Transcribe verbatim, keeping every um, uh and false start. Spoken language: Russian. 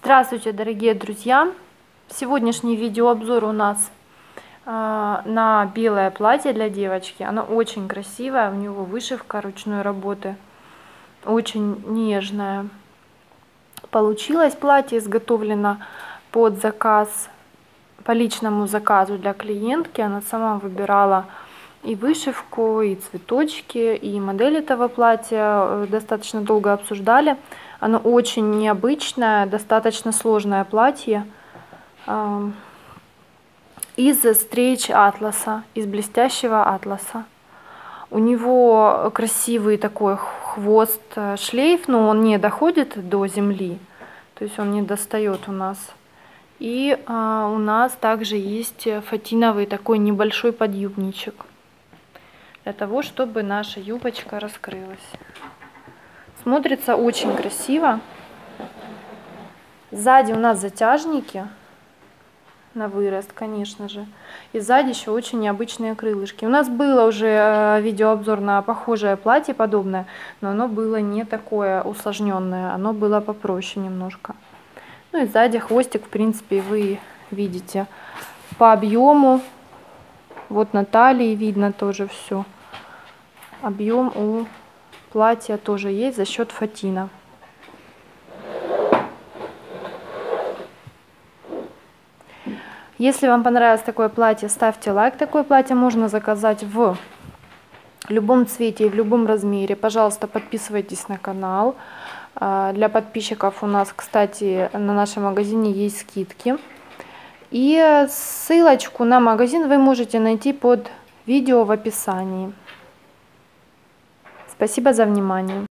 Здравствуйте, дорогие друзья! Сегодняшний видеообзор у нас э, на белое платье для девочки. Оно очень красивое, у него вышивка ручной работы, очень нежная. Получилось платье изготовлено под заказ, по личному заказу для клиентки. Она сама выбирала и вышивку, и цветочки, и модель этого платья достаточно долго обсуждали. Оно очень необычное, достаточно сложное платье э, из стрейч атласа, из блестящего атласа. У него красивый такой хвост, шлейф, но он не доходит до земли, то есть он не достает у нас. И э, у нас также есть фатиновый такой небольшой подъюбничек, для того, чтобы наша юбочка раскрылась. Смотрится очень красиво. Сзади у нас затяжники на вырост, конечно же. И сзади еще очень необычные крылышки. У нас было уже видеообзор на похожее платье подобное, но оно было не такое усложненное, оно было попроще немножко. Ну и сзади хвостик, в принципе, вы видите по объему. Вот на талии видно тоже все. Объем у платья тоже есть за счет фатина. Если вам понравилось такое платье, ставьте лайк. Такое платье можно заказать в любом цвете и в любом размере. Пожалуйста, подписывайтесь на канал. Для подписчиков у нас, кстати, на нашем магазине есть скидки. И ссылочку на магазин вы можете найти под видео в описании. Спасибо за внимание.